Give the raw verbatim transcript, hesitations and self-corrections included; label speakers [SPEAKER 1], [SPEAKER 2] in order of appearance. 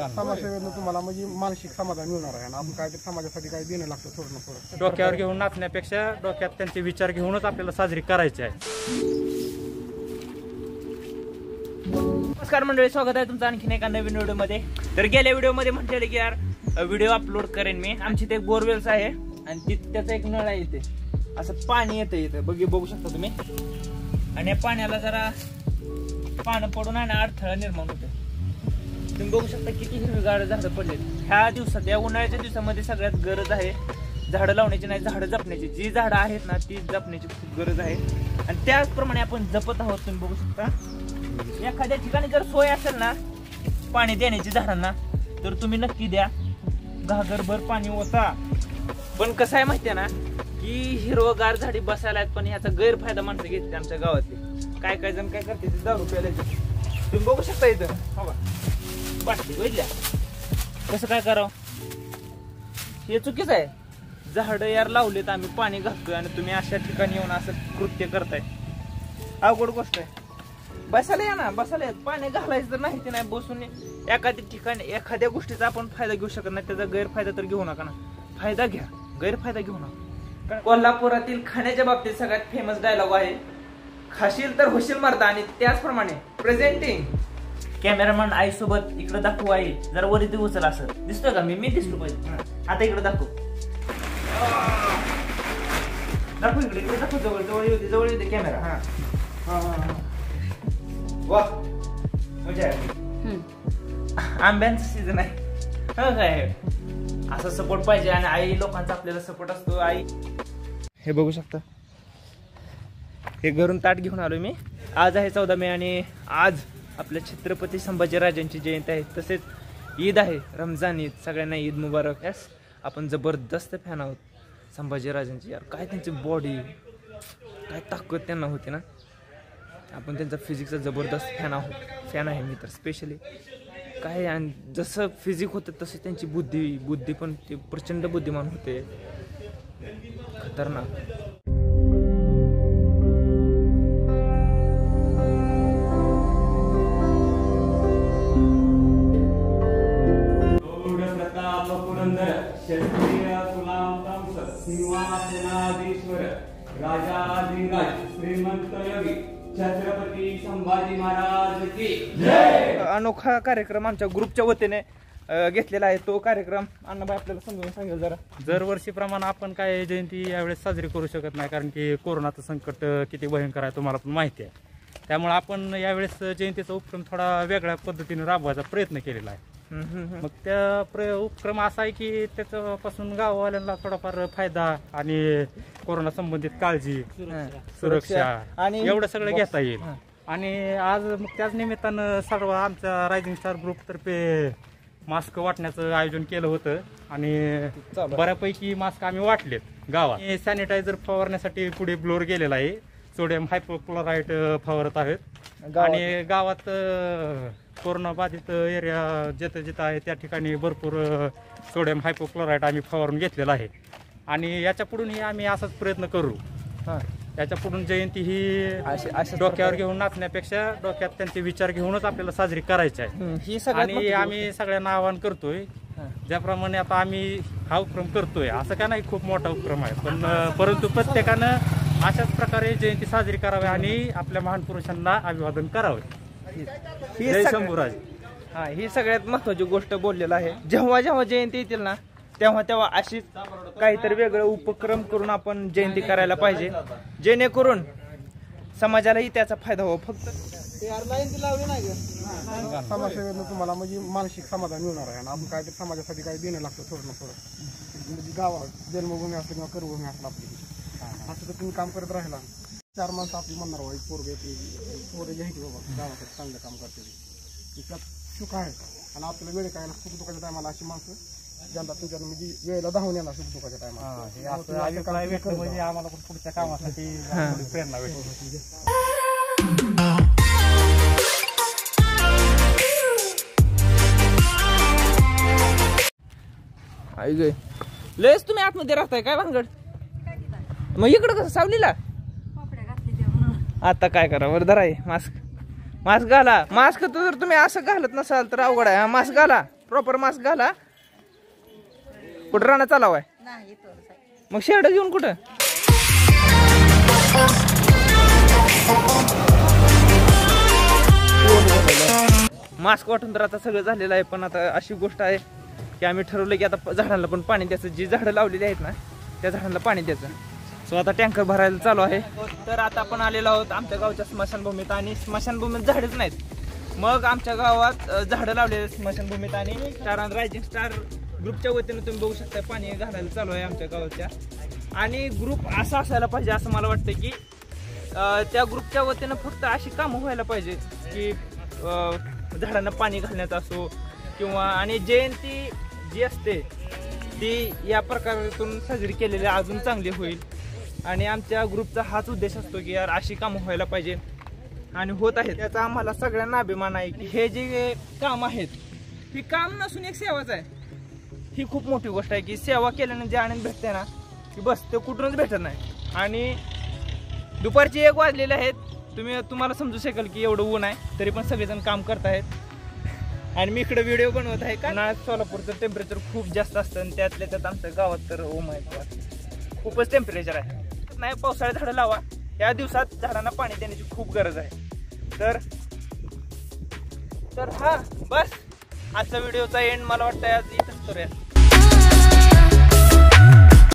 [SPEAKER 1] समाजसेवेतून तुम्हाला म्हणजे मानसिक समाधान मिळणार आहे आणि आपण काहीतरी समाजासाठी काही देणं लागतं थोडं ना थोडं.
[SPEAKER 2] डोक्यावर घेऊन नाचण्यापेक्षा डोक्यात त्यांचे विचार घेऊनच आपल्याला साजरी करायची आहे.
[SPEAKER 3] नमस्कार मंडळी, स्वागत आहे तुमचं आणखीन एका नवीन व्हिडिओमध्ये. तर गेल्या व्हिडिओमध्ये म्हटलेलं की यार व्हिडिओ अपलोड करेन मी. आमची ते बोरवेल्स आहे आणि ती त्याचा एक नळ आहे इथे, असं पाणी येतं इथं बघी बघू शकता तुम्ही. आणि या पाण्याला जरा पाणी पडून आणि अडथळा निर्माण होतो. तुम्ही बघू शकता किती हिरवीगार झाडं पडले ह्या दिवसात. या उन्हाळ्याच्या दिवसामध्ये सगळ्यात गरज आहे झाडं लावण्याची नाही, झाडं जपण्याची. जी झाडं आहेत ना ती जपण्याची खूप गरज आहे आणि त्याचप्रमाणे आपण जपत आहोत. तुम्ही बघू शकता एखाद्या ठिकाणी जर सोय असेल ना पाणी देण्याची झाडांना तर तुम्ही नक्की द्या, घागरभर पाणी ओता. पण कसं आहे माहितीये ना की हिरवगार झाडी बसायला आहेत पण ह्याचा गैरफायदा माणसं घेते आमच्या गावातले. काय काय जण काय करते ते दारू प्यायला. तुम्ही बघू शकता इथं हो का बाटली बघितल्या कसं काय करावं. हे चुकीचं आहे. झाडं यार लावलेत, आम्ही पाणी घालतोय आणि तुम्ही अशा ठिकाणी येऊन असं कृत्य करताय. अवघड गोष्ट आहे. बसायला या ना, बसायला येत पाणी घालायचं तर नाही ते नाही. बसून एखाद्या ठिकाणी एखाद्या गोष्टीचा आपण फायदा घेऊ शकत नाही, त्याचा गैरफायदा तर घेऊ नका ना. फायदा घ्या, गैरफायदा घेऊ नका. कोल्हापुरातील खाण्याच्या बाबतीत सगळ्यात फेमस डायलॉग आहे, खाशील तर होशील मर्दा. आणि त्याचप्रमाणे प्रेझेंटिंग कॅमेरामॅन आई सोबत इकडे दाखवू. आई जरा वरी ते उचल असं दिसतोय का मी मी दिसलो पाहिजे. आता इकडे दाखव दाखव इकडे इकडे दाखव. जवळ जवळ येऊ दे, जवळ येऊ दे कॅमेरा. हा हा हा वा मजा आहे. आंब्यांचा सीझन आहे काय, असं सपोर्ट पाहिजे आणि आई लोकांचा आपल्याला सपोर्ट असतो. आई हे बघू शकता, हे घरून ताट घेऊन आलोय मी. आज आहे चौदा मे आणि आज आपल्या छत्रपती संभाजीराजांची जयंती आहे, तसेच ईद आहे, रमजान ईद. सगळ्यांना ईद मुबारक. यस, आपण जबरदस्त फॅन आहोत संभाजीराजांची. यार काय त्यांची बॉडी, काय ताकद त्यांना होती ना. आपण त्यांचा फिजिक्सचा जबरदस्त फॅन आहोत, फॅन आहे मी तर स्पेशली. काय आणि जसं फिजिक होतं तसं त्यांची बुद्धी बुद्धी पण ते प्रचंड बुद्धिमान होते, खतरनाक.
[SPEAKER 4] क्षत्रिय कुलांतंस सिंहासनाधीश्वर राजाधिराज श्रीमंत योगी छत्रपती संभाजी महाराज की जय.
[SPEAKER 3] अनोखा कार्यक्रम आमच्या ग्रुपच्या वतीने घेतलेला आहे. तो कार्यक्रम अण्णाभाई आपल्याला समजून सांगेल जरा.
[SPEAKER 2] दरवर्षीप्रमाणे आपण काय जयंती यावेळेस साजरी करू शकत नाही, कारण की कोरोनाचं संकट किती भयंकर आहे तुम्हाला पण माहिती आहे. त्यामुळे आपण यावेळेस जयंतीचा उपक्रम थोडा वेगळ्या पद्धतीने राबवायचा प्रयत्न केलेला आहे. मग त्या प्र उपक्रम असा आहे की त्याच्यापासून गाववाल्यांना थोडाफार फायदा आणि कोरोना संबंधित काळजी, सुरक्षा आणि एवढं सगळं घेता येईल. आणि आज मग त्याच निमित्तानं सर्व आमच्या रायझिंग स्टार ग्रुप तर्फे मास्क वाटण्याचं आयोजन केलं होतं आणि बऱ्यापैकी मास्क आम्ही वाटलेत गावात. सॅनिटायझर फवारण्यासाठी पुढे ब्लोअर गेलेला आहे, सोडियम हायपोक्लोराईड फवारत आहेत. आणि गावात कोरोना बाधित एरिया जिथं जिथं आहे त्या ठिकाणी भरपूर सोडियम हायपोक्लोराईड आम्ही फवारून घेतलेला आहे. आणि याच्या पुढूनही आम्ही असाच प्रयत्न करू. याच्या पुढून जयंती ही डोक्यावर घेऊन नाचण्यापेक्षा डोक्यात त्यांचे विचार घेऊनच आपल्याला साजरी करायची आहे. आणि आम्ही सगळ्यांना आवाहन करतोय, ज्याप्रमाणे आता आम्ही हा उपक्रम करतोय असं काय नाही खूप मोठा उपक्रम आहे, पण परंतु प्रत्येकानं अशाच प्रकारे जयंती साजरी करावी आणि आपल्या महान पुरुषांना अभिवादन करावे. जय शंभूराज.
[SPEAKER 3] हा, ही सगळ्यात महत्वाची गोष्ट बोललेला आहे. जेव्हा जेव्हा जयंती येतील ना तेव्हा तेव्हा अशीच काहीतरी वेगळं उपक्रम करून आपण जयंती करायला पाहिजे, जेणेकरून समाजालाही त्याचा फायदा हो. फक्त
[SPEAKER 1] समाजसेवेतून तुम्हाला म्हणजे मानसिक समाधान मिळणार आहे आणि आपण काहीतरी समाजासाठी काही देणं लागतं थोडं ना थोडं. म्हणजे गावात जन्मभूमी असली किंवा कर्मभूमी असलं आपली, असं तर तुम्ही काम करत राहिला चार माणसं आपली म्हणणार बाबा पोरगे पोरं घ्यायची बाबा गावासाठी चांगलं काम करते, त्यात सुख आहे. आणि आपल्याला वेळ काय ना सुख दुःखाच्या टायमाला अशी माणसं ज्यांना तुमच्या म्हणजे वेळेला धावून येणार सुख दुःखाच्या टायमाला
[SPEAKER 2] म्हणजे आम्हाला पण पुढच्या कामासाठी प्रेरणा भेटते.
[SPEAKER 3] आई गे लयच तुम्ही आतमध्ये राहताय काय भानगड. मग इकडं कसं सावलीला आता काय करा वर धरा मास्क मास्क घाला. मास्क तर जर तुम्ही असं घालत नसाल तर अवघड आहे. मास्क घाला प्रॉपर मास्क घाला. कुठं राहणं चालाव आहे
[SPEAKER 5] नाही तो
[SPEAKER 3] मग शेड घेऊन कुठं मास्क वाटून तर आता सगळं झालेलं आहे. पण आता अशी गोष्ट आहे की आम्ही ठरवलं की आता झाडांना पण पाणी द्यायचं. जी झाडं लावलेली आहेत ना त्या झाडांना पाणी द्यायचं. सो आता टँकर भरायला चालू आहे. तर आता आपण आलेलो आहोत आमच्या गावच्या स्मशानभूमीत आणि स्मशानभूमीत झाडच नाहीत. मग आमच्या गावात झाडं लावलेले स्मशानभूमीत आणि स्टार अँड रायझिंग स्टार ग्रुपच्या वतीनं तुम्ही बघू शकता पाणी घालायला चालू आहे आमच्या गावाच्या. आणि ग्रुप असा असायला पाहिजे असं मला वाटतं की त्या ग्रुपच्या वतीनं फक्त अशी कामं व्हायला पाहिजे की झाडांना पाणी घालण्यात असो किंवा आणि जयंती जी असते ती या प्रकारातून साजरी केलेली अजून चांगली होईल. आणि आमच्या ग्रुपचा हाच उद्देश असतो की यार अशी कामं व्हायला पाहिजे आणि होत आहेत. त्याचा आम्हाला सगळ्यांना अभिमान आहे की हे जे काम आहेत ही काम नसून एक सेवाच आहे. ही खूप मोठी गोष्ट आहे की सेवा केल्याने जे आनंद भेटते ना की बस ते कुठूनच भेटत नाही. आणि दुपारची एक वाजलेले आहेत. तुम्ही तुम्हाला समजू शकेल की एवढं ऊन आहे तरी पण सगळेजण काम करत आहेत. आणि मी इकडे व्हिडिओ बनवत आहे. कारण सोलापूरचं टेम्परेचर खूप जास्त असतं आणि त्यातल्या त्यात आमच्या गावात तर ओ माय गॉड खूपच टेम्परेचर आहे. नाही पावसाळ्यात झाडं लावा. या दिवसात झाडांना पाणी देण्याची खूप गरज आहे. तर तर हा बस आजचा व्हिडिओचा एंड मला वाटतं आज इथंच करूया.